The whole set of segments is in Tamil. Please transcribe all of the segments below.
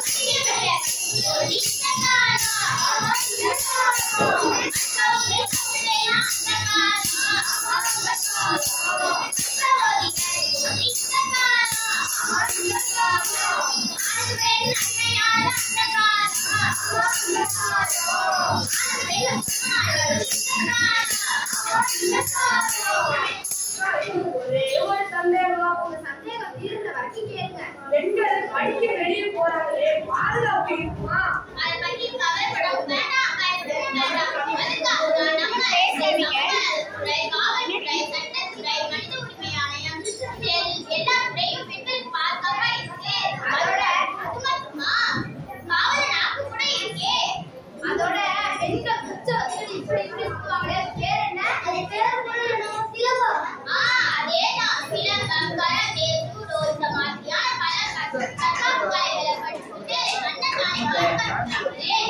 ஒரே ஒரு சந்தேகம். உங்க சந்தேகம் தீர்ந்த வரைக்கும் கேளுங்க. பெண்கள் படிக்க வெளியே போறாங்களே, பாதுகாப்பு இருக்குமா? அதை பத்தி கவலைப்பட வேண்டாம். காவல்துறை, சட்டத்துறை, மனித உரிமை ஆணையம் எல்லா துறையும் பெண்களுக்கு பாதுகாப்பா இருக்கு. அதோட அது மட்டுமா, காவல் நாக்கு கூட இருக்கே. அதோட பெண்கள் குச்ச வச்சு இப்படி இப்படி சுத்துவாங்களே, பேர் என்ன? அது பேர் சிலம்பம். அதேதான். சிலம்பம், கராத்தே, ஜூடோ இந்த மாதிரியான பல தற்காப்பு கலைகளை படிச்சுட்டு அண்ணன் தானே பாதுகாப்புறாங்களே.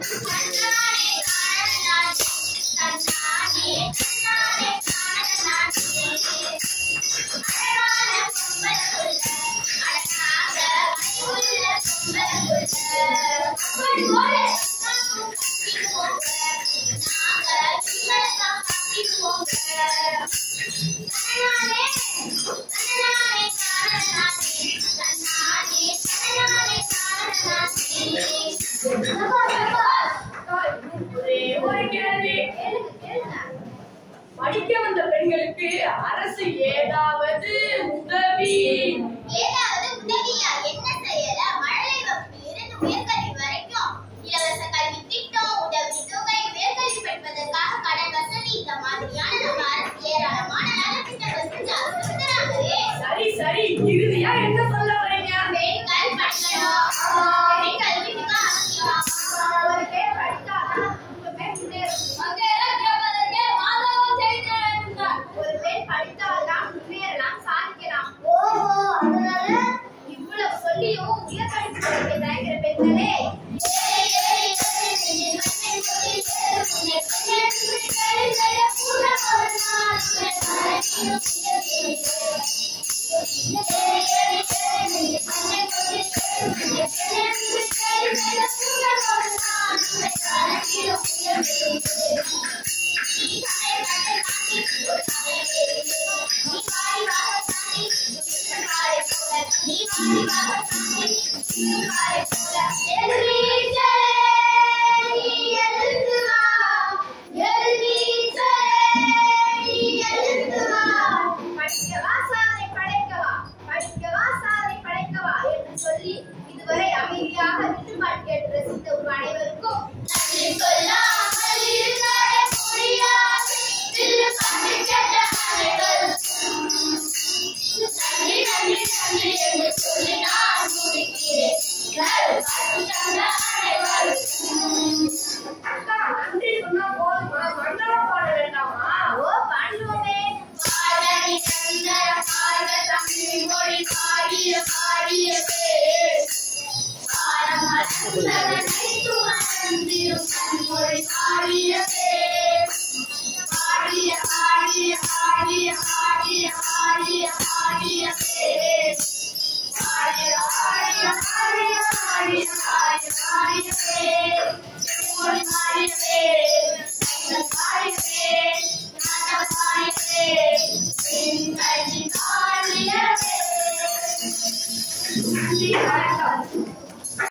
படிக்க வந்த பெண்களுக்கு அரசு ஏதாவது உதவியா? என்ன செய்யல? மழலை வகுப்பில் இருந்து உயர்கல்வி வரைக்கும் இலவச கல்வி திட்டம், உதவி தொகை, உயர்கல்வி படிப்பதற்காக கடன் வசதி இந்த மாதிரியான நம்ம அரசு ஏராளமான நலத்திட்டங்கள் செஞ்சு கொடுக்குறாங்களே. சரி சரி, இறுதியா என்ன சொல்ல வரீங்க? பெண்கள் படிக்கணும். பெண்கள் வீட்டுக்கு அவசியம். ஒரு பேர் படித்தாதான் உங்க பேர் ஒரு பெண் படித்தால்தான் முன்னேறலாம், சாதிக்கலாம். ஓஹோ, அதனால இவ்வளவு சொல்லியும் உயர்கல்வி படிக்க தயங்குற பெண்களே, சொல்லி இதுவரை அமைதியாக விட்டுமாட் கேட்டு ரசித்த ஒரு அனைவருக்கும் நன்றி சொல்லாமல் இருந்தாலே முடியாது. நன்றி நன்றி நன்றி என்று சொல்லி நான் முடிக்கிறேன். நன்றி சொன்னா போதுமா? மண்டலம் பாட வேண்டாமா? ஓ, பாடுவோமே. பாடலி சந்தர பாட தமிழ் மொழி பாடிய பாடிய பேர் மொழி பாடிய பேர் பாடிய பாடிய பாடிய பாடிய பாடிய பாடிய பேர்